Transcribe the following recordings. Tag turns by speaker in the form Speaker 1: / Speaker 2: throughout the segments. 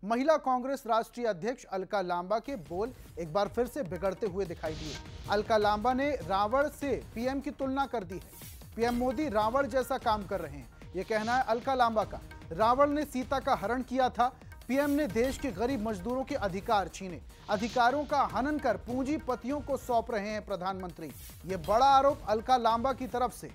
Speaker 1: महिला कांग्रेस राष्ट्रीय अध्यक्ष अलका लांबा के बोल एक बार फिर से बिगड़ते हुए दिखाई दिए। अलका लांबा ने रावण से पीएम की तुलना कर दी है। पीएम मोदी रावण जैसा काम कर रहे हैं, यह कहना है अलका लांबा का। रावण ने सीता का हरण किया था, पीएम ने देश के गरीब मजदूरों के अधिकार छीने। अधिकारों का हनन कर पूंजीपतियों को सौंप रहे हैं प्रधानमंत्री। यह बड़ा आरोप अलका लांबा की तरफ से।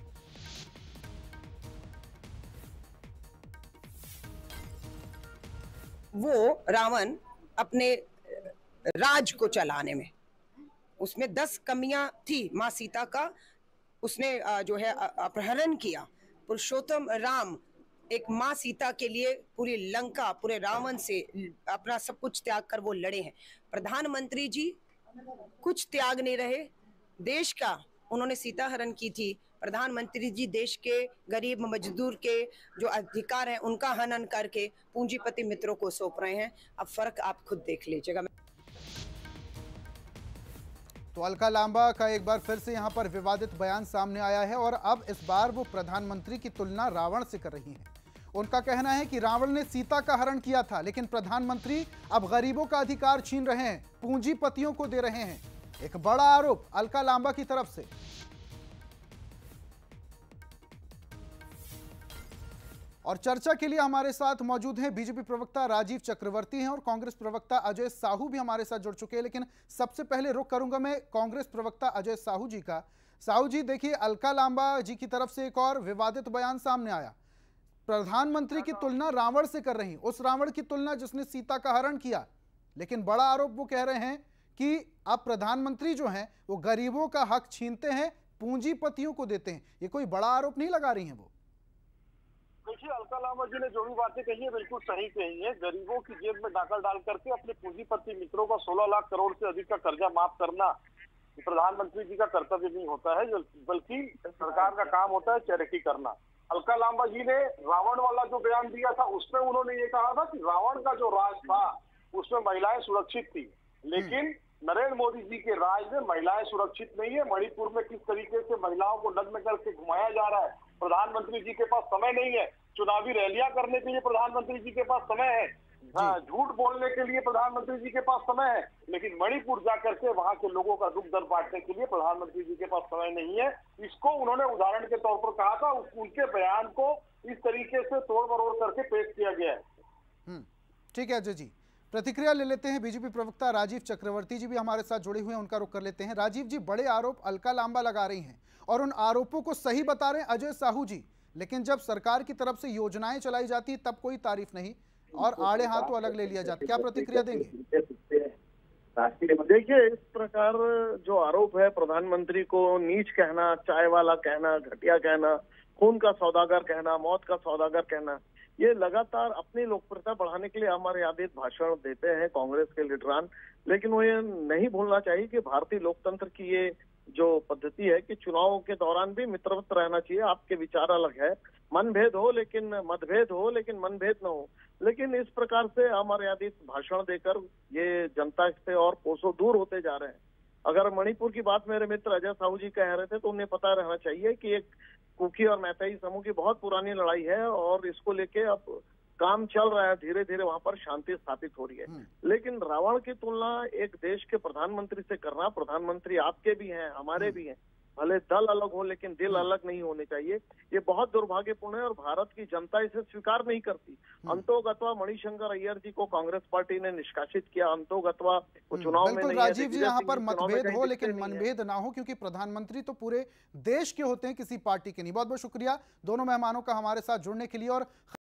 Speaker 2: वो रावण अपने राज को चलाने में, उसमें 10 कमियां थी। माँ सीता का उसने जो है अपहरण किया। पुरुषोत्तम राम एक माँ सीता के लिए पूरी लंका, पूरे रावण से अपना सब कुछ त्याग कर वो लड़े हैं। प्रधानमंत्री जी कुछ त्याग नहीं रहे, देश का उन्होंने सीता हरण की थी। प्रधानमंत्री जी देश के गरीब मजदूर के जो अधिकार हैं उनका हनन करके पूंजीपति मित्रों को सौंप रहे हैं। अब फर्क आप खुद देख लीजिएगा।
Speaker 1: तो अलका लांबा का एक बार फिर से यहां पर विवादित बयान सामने आया है और अब इस बार वो प्रधानमंत्री की तुलना रावण से कर रही हैं। उनका कहना है कि रावण ने सीता का हरण किया था, लेकिन प्रधानमंत्री अब गरीबों का अधिकार छीन रहे हैं, पूंजीपतियों को दे रहे हैं। एक बड़ा आरोप अलका लांबा की तरफ से। और चर्चा के लिए हमारे साथ मौजूद हैं बीजेपी प्रवक्ता राजीव चक्रवर्ती हैं और कांग्रेस प्रवक्ता अजय साहू भी हमारे साथ जुड़ चुके हैं। लेकिन सबसे पहले रुख करूंगा मैं कांग्रेस प्रवक्ता अजय साहू जी का। साहू जी, देखिए, अलका लांबा जी की तरफ से एक और विवादित बयान सामने आया। प्रधानमंत्री की तुलना रावण से कर रही, उस रावण की तुलना जिसने सीता का हरण किया। लेकिन बड़ा आरोप वो कह रहे हैं कि अब प्रधानमंत्री जो हैं वो गरीबों का हक छीनते हैं, पूंजीपतियों को देते हैं। ये कोई बड़ा आरोप नहीं लगा रही हैं वो?
Speaker 3: देखिए, अलका लांबा जी ने जो भी बातें कही है बिल्कुल सही कही है। गरीबों की जेब में डाका डाल करके अपने पूंजीपति मित्रों का 16 लाख करोड़ से अधिक का कर्जा माफ करना प्रधानमंत्री जी का कर्तव्य नहीं होता है, बल्कि सरकार का काम होता है चैरिटी करना। अलका लांबा जी ने रावण वाला जो बयान दिया था उसमें उन्होंने ये कहा था कि रावण का जो राज था उसमें महिलाएं सुरक्षित थी, लेकिन नरेंद्र मोदी जी के राज में महिलाएं सुरक्षित नहीं है। मणिपुर में किस तरीके से महिलाओं को नग्न करके घुमाया जा रहा है, प्रधानमंत्री जी के पास समय नहीं है। चुनावी रैलियां करने के लिए प्रधानमंत्री जी के पास समय है, झूठ बोलने के लिए प्रधानमंत्री जी के पास समय है, लेकिन मणिपुर जाकर के वहां के लोगों का दुख दर्द बांटने के लिए प्रधानमंत्री जी के पास समय नहीं है। इसको उन्होंने उदाहरण के तौर पर कहा था। उनके बयान को इस तरीके से तोड़ मरोड़ करके पेश किया गया है।
Speaker 1: ठीक है अजय जी, प्रतिक्रिया ले लेते हैं। बीजेपी प्रवक्ता राजीव चक्रवर्ती जी भी हमारे साथ जुड़े हुए हैं, उनका रुख कर लेते हैं। राजीव जी, बड़े आरोप अलका लांबा लगा रही हैं और उन आरोपों को सही बता रहे हैं अजय साहू जी, लेकिन जब सरकार की तरफ से योजनाएं चलाई जाती तब कोई तारीफ नहीं और आड़े हाथों अलग ले लिया जाता। क्या प्रतिक्रिया देंगे?
Speaker 4: देखिए, इस प्रकार जो आरोप है, प्रधानमंत्री को नीच कहना, चाय वाला कहना, घटिया कहना, खून का सौदागर कहना, मौत का सौदागर कहना, ये लगातार अपनी लोकप्रियता बढ़ाने के लिए हमारे आदित भाषण देते हैं कांग्रेस के लीडरान। लेकिन वो ये नहीं भूलना चाहिए कि भारतीय लोकतंत्र की ये जो पद्धति है कि चुनावों के दौरान भी मित्रवत रहना चाहिए। आपके विचार अलग है, मनभेद हो लेकिन मतभेद हो, लेकिन मनभेद न हो। लेकिन इस प्रकार से हमारे आदित भाषण देकर ये जनता से और कोसों दूर होते जा रहे हैं। अगर मणिपुर की बात मेरे मित्र अजय साहू जी कह रहे थे तो उन्हें पता रहना चाहिए कि एक कुकी और मैतेई समूह की बहुत पुरानी लड़ाई है और इसको लेके अब काम चल रहा है, धीरे धीरे वहां पर शांति स्थापित हो रही है। लेकिन रावण की तुलना एक देश के प्रधानमंत्री से करना, प्रधानमंत्री आपके भी हैं, हमारे भी हैं, भले दल अलग हो लेकिन दिल अलग नहीं होने चाहिए। ये बहुत दुर्भाग्यपूर्ण है और भारत की जनता इसे स्वीकार नहीं करती। अंतोगत्वा मणिशंकर अय्यर जी को कांग्रेस पार्टी ने निष्कासित किया, अंतोगत्वा वो चुनाव में नहीं।
Speaker 1: राजीव जी, यहाँ पर मतभेद हो लेकिन मनभेद ना हो, क्योंकि प्रधानमंत्री तो पूरे देश के होते हैं, किसी पार्टी के नहीं। बहुत बहुत शुक्रिया दोनों मेहमानों का हमारे साथ जुड़ने के लिए। और